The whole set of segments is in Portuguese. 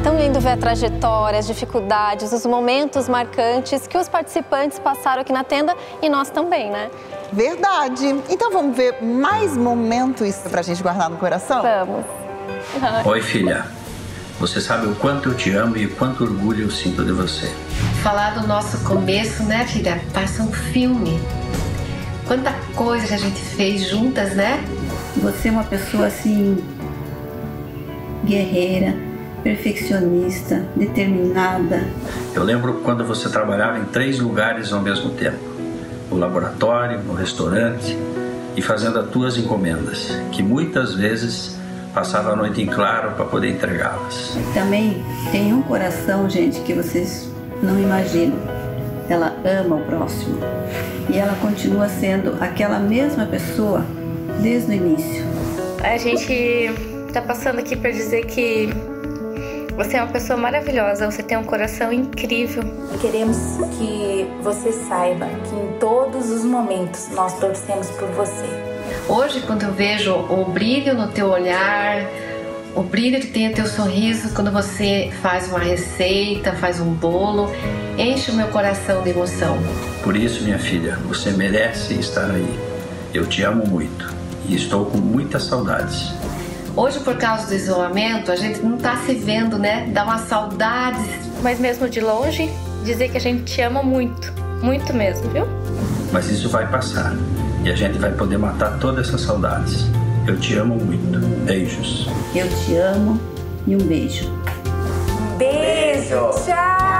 tão lindo ver a trajetória, as dificuldades, os momentos marcantes que os participantes passaram aqui na tenda e nós também, né? Verdade. Então vamos ver mais momentos pra gente guardar no coração? Vamos. Oi, filha. Você sabe o quanto eu te amo e o quanto orgulho eu sinto de você. Falar do nosso começo, né, filha? Passa um filme. Quanta coisa que a gente fez juntas, né? Você é uma pessoa, assim, guerreira, perfeccionista, determinada. Eu lembro quando você trabalhava em 3 lugares ao mesmo tempo. No laboratório, no restaurante e fazendo as tuas encomendas, que muitas vezes passava a noite em claro para poder entregá-las. Também tem um coração, gente, que vocês não imaginam. Ela ama o próximo. E ela continua sendo aquela mesma pessoa desde o início. A gente tá passando aqui para dizer que você é uma pessoa maravilhosa, você tem um coração incrível. Queremos que você saiba que em todos os momentos nós torcemos por você. Hoje, quando eu vejo o brilho no teu olhar, o brilho que tem o teu sorriso quando você faz uma receita, faz um bolo, enche o meu coração de emoção. Por isso, minha filha, você merece estar aí. Eu te amo muito e estou com muitas saudades. Hoje, por causa do isolamento, a gente não tá se vendo, né? Dá uma saudade. Mas mesmo de longe, dizer que a gente te ama muito, muito mesmo, viu? Mas isso vai passar e a gente vai poder matar todas essas saudades. Eu te amo muito. Beijos. Eu te amo e um beijo. Beijo! Tchau!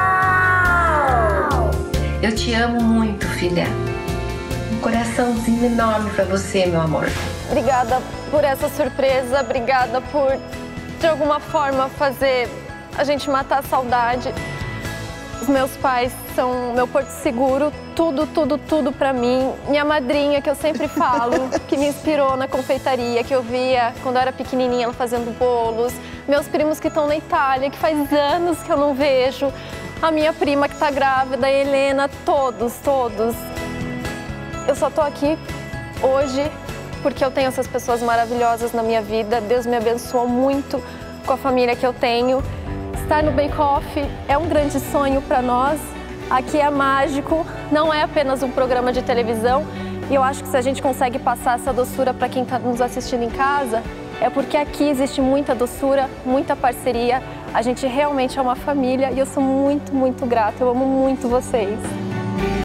Eu te amo muito, filha. Um coraçãozinho enorme pra você, meu amor. Obrigada por essa surpresa, obrigada por, de alguma forma, fazer a gente matar a saudade. Os meus pais são meu porto seguro, tudo, tudo, tudo pra mim. Minha madrinha, que eu sempre falo, que me inspirou na confeitaria, que eu via quando eu era pequenininha ela fazendo bolos. Meus primos que estão na Itália, que faz anos que eu não vejo. A minha prima que tá grávida, a Helena, todos, todos. Eu só tô aqui hoje porque eu tenho essas pessoas maravilhosas na minha vida. Deus me abençoou muito com a família que eu tenho. Estar no Bake Off é um grande sonho para nós. Aqui é mágico, não é apenas um programa de televisão. E eu acho que se a gente consegue passar essa doçura para quem está nos assistindo em casa, é porque aqui existe muita doçura, muita parceria. A gente realmente é uma família e eu sou muito, muito grata. Eu amo muito vocês.